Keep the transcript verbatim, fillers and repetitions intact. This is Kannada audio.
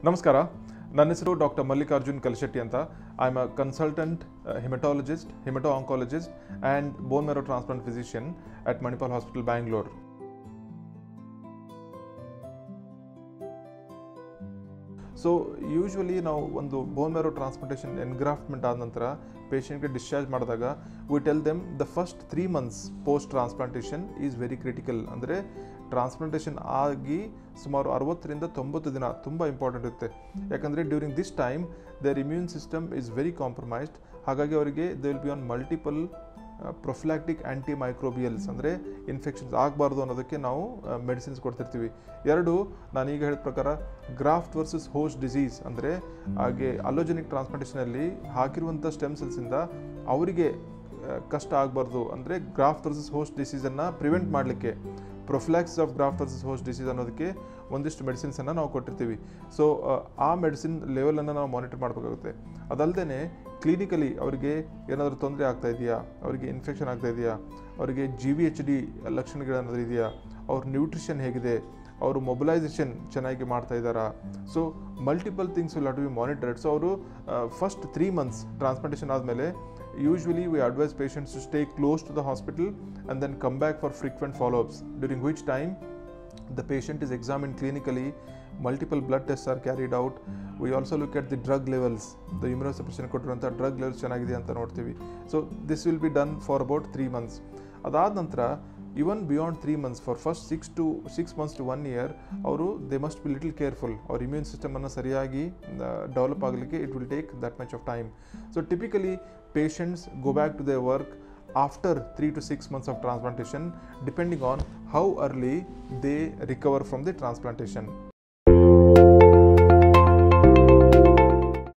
ನಮಸ್ಕಾರ, ನನ್ನ ಹೆಸರು ಡಾಕ್ಟರ್ Mallikarjun Kalashetty ಅಂತ. I am a consultant uh, hematologist, hemato-oncologist and bone marrow transplant physician at Manipal Hospital, Bangalore. So usually ನಾವು ಒಂದು ಬೋನ್ ಮ್ಯಾರೋ ಟ್ರಾನ್ಸ್ಪ್ಲಾಂಟೇಷನ್ ಎನ್ಗ್ರಾಫ್ಟ್ಮೆಂಟ್ ಆದ ನಂತರ ಪೇಷಂಟ್ಗೆ ಡಿಸ್ಚಾರ್ಜ್ ಮಾಡಿದಾಗ we tell them the first three months post transplantation is very critical. ಅಂದರೆ ಟ್ರಾನ್ಸ್ಪ್ಲಾಂಟೇಷನ್ ಆಗಿ ಸುಮಾರು ಅರವತ್ತರಿಂದ ತೊಂಬತ್ತು ದಿನ ತುಂಬ ಇಂಪಾರ್ಟೆಂಟ್ ಇರುತ್ತೆ. ಯಾಕಂದರೆ during this time there immune system is very compromised. ಹಾಗಾಗಿ ಅವರಿಗೆ they will be on multiple prophylactic anti microbials, ಅಂದರೆ ಇನ್ಫೆಕ್ಷನ್ಸ್ ಆಗಬಾರ್ದು ಅನ್ನೋದಕ್ಕೆ ನಾವು ಮೆಡಿಸಿನ್ಸ್ ಕೊಡ್ತಿರ್ತೀವಿ. ಎರಡು, ನಾನೀಗ ಹೇಳಿದ ಪ್ರಕಾರ ಗ್ರಾಫ್ಟ್ ವರ್ಸಸ್ ಹೋಸ್ಟ್ ಡಿಸೀಸ್, ಅಂದರೆ ಹಾಗೆ ಅಲೋಜೆನಿಕ್ ಟ್ರಾನ್ಸ್ಪ್ಲಾಂಟೇಷನಲ್ಲಿ ಹಾಕಿರುವಂಥ ಸ್ಟೆಮ್ ಸೆಲ್ಸಿಂದ ಅವರಿಗೆ ಕಷ್ಟ ಆಗಬಾರ್ದು, ಅಂದರೆ ಗ್ರಾಫ್ಟ್ ವರ್ಸಸ್ ಹೋಸ್ಟ್ ಡಿಸೀಸನ್ನು ಪ್ರಿವೆಂಟ್ ಮಾಡಲಿಕ್ಕೆ prophylaxis of graft versus host disease ಅನ್ನೋದಕ್ಕೆ ಒಂದಿಷ್ಟು ಮೆಡಿಸಿನ್ಸನ್ನು ನಾವು ಕೊಟ್ಟಿರ್ತೀವಿ. ಸೊ ಆ ಮೆಡಿಸಿನ್ ಲೆವೆಲನ್ನು ನಾವು ಮಾನಿಟರ್ ಮಾಡಬೇಕಾಗುತ್ತೆ. ಅದಲ್ಲದೆ ಕ್ಲಿನಿಕಲಿ ಅವರಿಗೆ ಏನಾದರೂ ತೊಂದರೆ ಆಗ್ತಾ ಇದೆಯಾ, ಅವರಿಗೆ ಇನ್ಫೆಕ್ಷನ್ ಆಗ್ತಾ ಇದೆಯಾ, ಅವರಿಗೆ ಜಿ ವಿ ಎಚ್ ಡಿ ಲಕ್ಷಣಗಳೇನಾದರೂ ಇದೆಯಾ, ಅವ್ರ ನ್ಯೂಟ್ರಿಷನ್ ಹೇಗಿದೆ, ಅವರು ಮೊಬಿಲೈಸೇಷನ್ ಚೆನ್ನಾಗಿ ಮಾಡ್ತಾ ಇದ್ದಾರಾ. So multiple things will have to be monitored. So ಅವರು ಫಸ್ಟ್ ತ್ರೀ ಮಂತ್ಸ್ ಟ್ರಾನ್ಸ್ಪ್ಲಾಂಟೇಷನ್ ಆದಮೇಲೆ usually we advise patients to stay close to the hospital and then come back for frequent follow-ups, during which time the patient is examined clinically, multiple blood tests are carried out. We also look at the drug levels, the immunosuppression ಕೊಟ್ಟಿರುವಂಥ drug levels ಚೆನ್ನಾಗಿದೆ ಅಂತ ನೋಡ್ತೀವಿ. So this will be done for about three months. ಅದಾದ ನಂತರ even beyond three months, for first six to six months to one year, ಅವರು they must be little careful. ಅವ್ರ ಇಮ್ಯೂನ್ ಸಿಸ್ಟಮನ್ನು ಸರಿಯಾಗಿ ಡೆವಲಪ್ ಆಗಲಿಕ್ಕೆ it will take that much of time. So typically patients go back to their work after three to six months of transplantation, depending on how early they recover from the transplantation.